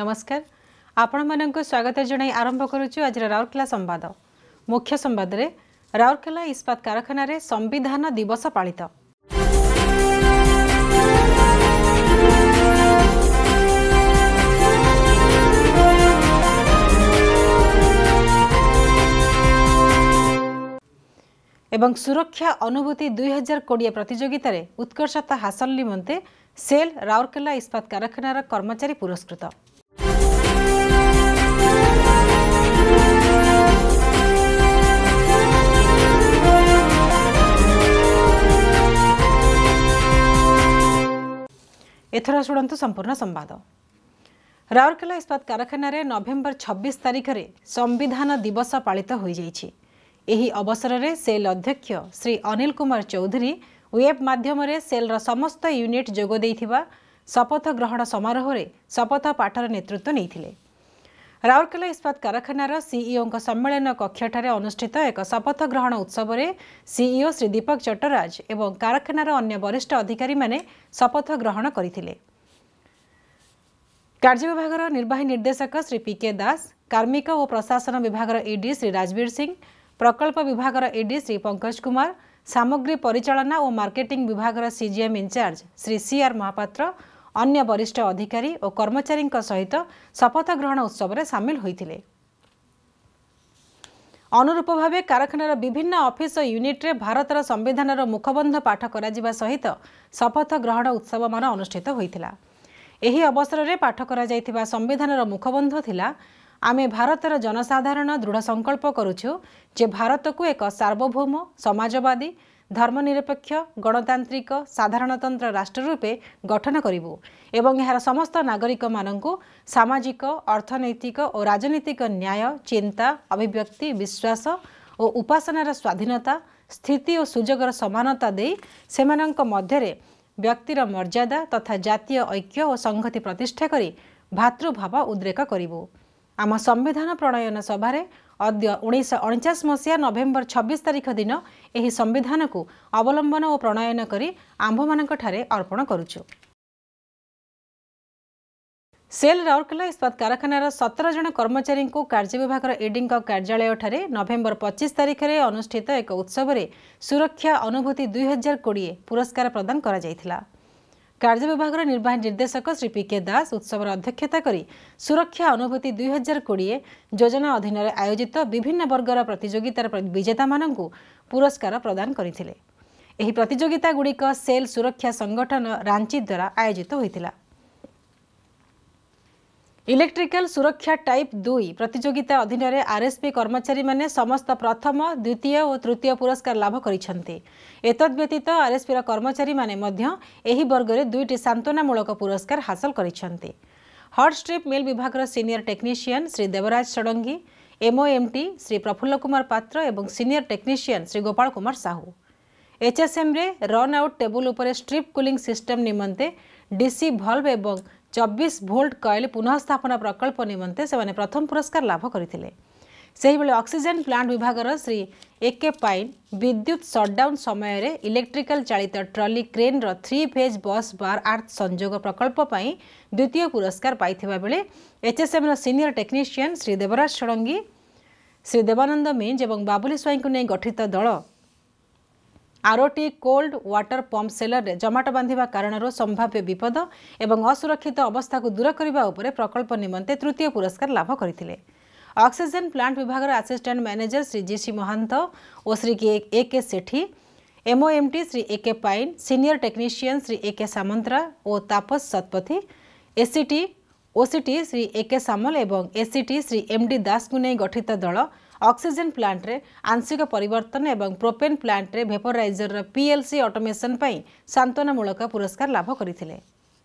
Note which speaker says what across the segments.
Speaker 1: नमस्कार आपण मानक स्वागत जणाई आरंभ करुछु आज राउरकेला संवाद। मुख्य संवाद रे राउरकेला इस्पात कारखाना रे संविधान दिवस पालित। एवं सुरक्षा अनुभूति 2020 प्रतियोगिता रे उत्कर्षता हासिल निमंते सेल राउरकेला इस्पात कारखानार कर्मचारी पुरस्कृत। एथर शुणु संपूर्ण संवाद। राउरकेला इस्पात कारखाना रे नवेम्बर 26 तारिख रे संविधान दिवस पालित हो जाइछि। एही अवसर रे सेल अध्यक्ष श्री अनिल कुमार चौधरी वेब माध्यम रे सेल रा समस्त यूनिट जोग देइथिबा शपथ ग्रहण समारोह रे शपथ पाठर नेतृत्व नैथिले। राउरकेला इस्पात कारखानार सीईओ सम्मेलन कक्षठारे अनुष्ठित एक शपथ ग्रहण उत्सव रे सीईओ श्री दीपक चट्टराज एवं कारखानार अन्य वरिष्ठ अधिकारी माने शपथ ग्रहण करथिले। कार्य विभाग निर्वाही निर्देशक श्री पीके दास, कार्मिक और प्रशासन विभाग ईडी श्री राजवीर सिंह, प्रकल्प विभाग ईडी श्री पंकज कुमार, सामग्री परिचालना और मार्केटिंग विभाग सीजीएम इंचार्ज श्री सीआर महापात्र, अन्य वरिष्ठ अधिकारी और कर्मचारी सहित शपथ ग्रहण उत्सव में सामिल होइथिले। अनुरूप भाव कारखानार विभिन्न ऑफिस यूनिट रे भारतर संविधानर मुखबंध पाठ करा सहित शपथ ग्रहण उत्सव मान अनुष्ठित होइथिला। एही अवसर रे पाठ करा जाइथिबा संविधानर मुखबंध थिला, आमे भारतर जनसाधारण दृढ़ संकल्प करुछु जे भारत को एक सार्वभौम समाजवादी धर्मनिरपेक्ष गणतांत्रिक साधारणतंत्र राष्ट्र रूपे गठन करिबु एवं एहार समस्त नागरिक माननकु सामाजिक अर्थनैतिक और राजनीतिक न्याय चिंता अभिव्यक्ति विश्वास और उपासनार स्वाधीनता स्थिति और सुजोगर समानता दे सेमानंक मध्यरे व्यक्तिर मर्यादा तथा जातीय ऐक्य और संहति प्रतिष्ठा करी भातृभाव उद्रेक करिबु। आम संविधान प्रणयन सभारे अद्य 1949 मसीहा नवेम्बर 26 तारिख दिन एही संविधान को अवलंबन और प्रणयन करी आंभमानक ठारे अर्पण करुछु। सेल राउरकेला इस्पात कारखानार 17 जन कर्मचारी को कार्य विभाग ईडी कार्यालय ठारे नवेम्बर 25 तारिख रे अनुष्ठित एक उत्सव रे सुरक्षा अनुभूति 2020 पुरस्कार प्रदान करा जायथिला। कार्य विभाग निर्वाही निर्देशक श्री पीके दास उत्सव अध्यक्षता करी सुरक्षा अनुभूति 2020 योजना अधीन आयोजित विभिन्न वर्गर प्रतियोगितार विजेता माननकु पुरस्कार प्रदान करथिले। एही प्रतियोगिता गुड़िक सेल सुरक्षा संगठन रांची द्वारा आयोजित होइतिला। इलेक्ट्रिकल सुरक्षा टाइप 2 प्रतियोगिता अधीन आरएसपी कर्मचारी माने समस्त प्रथम द्वितीय और तृतीय पुरस्कार लाभ करिसेंते। एतद व्यतीत आरएसपी कर्मचारी माने मध्य एही वर्ग रे 2टी सांत्वनामूलक पुरस्कार हासिल करिसेंते। हॉट स्ट्रिप मिल विभाग senior technician Shri Devraj Sadangi, MOMT Shri Prafulla Kumar Patra एवं senior technician Shri Gopal Kumar Sahu. HSM रे रन आउट टेबुल उपरे स्ट्रिप कूलिंग सिस्टम निमंते डीसी भल्व एवं 24 वोल्ट कॉइल पुनः स्थापना प्रकल्प निमंते से प्रथम पुरस्कार लाभ करथिले। सेही बेले ऑक्सीजन प्लांट विभाग श्री एके पाइन विद्युत शटडाउन समय रे इलेक्ट्रिकल चालित ट्रॉली क्रेन रो 3 फेज बस बार आर्थ संयोग प्रकल्प पई द्वितीय पुरस्कार पाइथिबा बेले एचएसएम रो सीनियर टेक्नीशियन श्री देवराज षडंगी, श्री देवानंद मिंज एवं बाबुली स्वाई को नै गठित दल ROT cold water pump cellar रे जमाट बांधिबा कारणरो संभाव्य विपद एवं असुरक्षित अवस्था को दूर करबा उपरे प्रकल्प निमंते तृतीय पुरस्कार लाभ करथिले। ऑक्सीजन प्लांट विभाग असिस्टेंट मैनेजर श्री जीसी महंत और Shri A K Sethi, MOMT Shri A K Pine, senior technician Shri A K Samantara और तापस सतपथी, ओसीटी श्री एके सामल एवं एसीटी श्री एमडी दास को नहीं गठित दल ऑक्सीजन प्लांट रे आंशिक परिवर्तन एवं प्रोपेन प्लांट रे वेपोराइजर पीएलसी ऑटोमेशन पई सांत्वनामूलक पुरस्कार लाभ करथिले।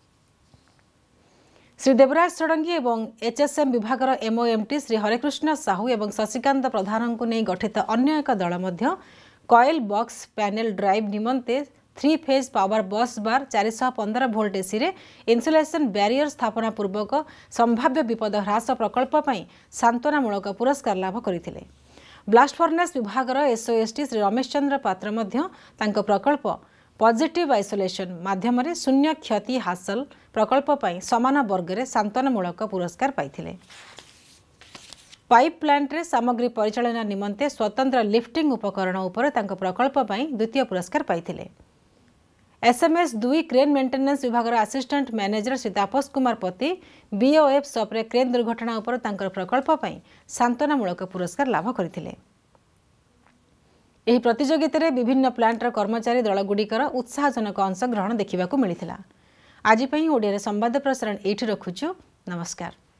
Speaker 1: श्री देवराज षडंगी एवं एचएसएम विभाग एमओएमटी श्री हरेकृष्ण साहू एवं शशिकांत प्रधान को नहीं गठित अन्य एक दल मध्य कॉइल बॉक्स पैनल ड्राइव निमंते 3 phase power bus bar 415 volt AC रे इन्सुलेशन बैरियर स्थापना पूर्वक संभाव्य विपद ह्रास प्रकल्प पई सांत्वनामूलक पुरस्कार लाभ करथिले। ब्लास्ट फर्नेस विभाग एसओएसटी श्री रमेश चंद्र पात्र मध्य तांको प्रकल्प पॉजिटिव आइसोलेशन माध्यम शून्य क्षति हासिल प्रकल्प पर समान वर्ग में सांत्वनामूलक पुरस्कार पाइथिले। पाइप प्लांट रे सामग्री परिचालना निमंते स्वतंत्र लिफ्टिंग उपकरण उपर तांको प्रकल्प पर द्वितीय पुरस्कार पाइथिले। SMS 2 क्रेन मेंटेनेंस विभाग assistant manager Shri Tapas Kumar Pati BOF Sapre crane दुर्घटना उपर तांकर प्रकल्प पर सांत्वनामूलक पुरस्कार लाभ करथिले। एही प्रतियोगिता विभिन्न प्लांटर कर्मचारी दलगुड़िकर उत्साहजनक अंशग्रहण देखा मिलता। आज ओडिया संवाद प्रसारण एठी रखुछु। नमस्कार।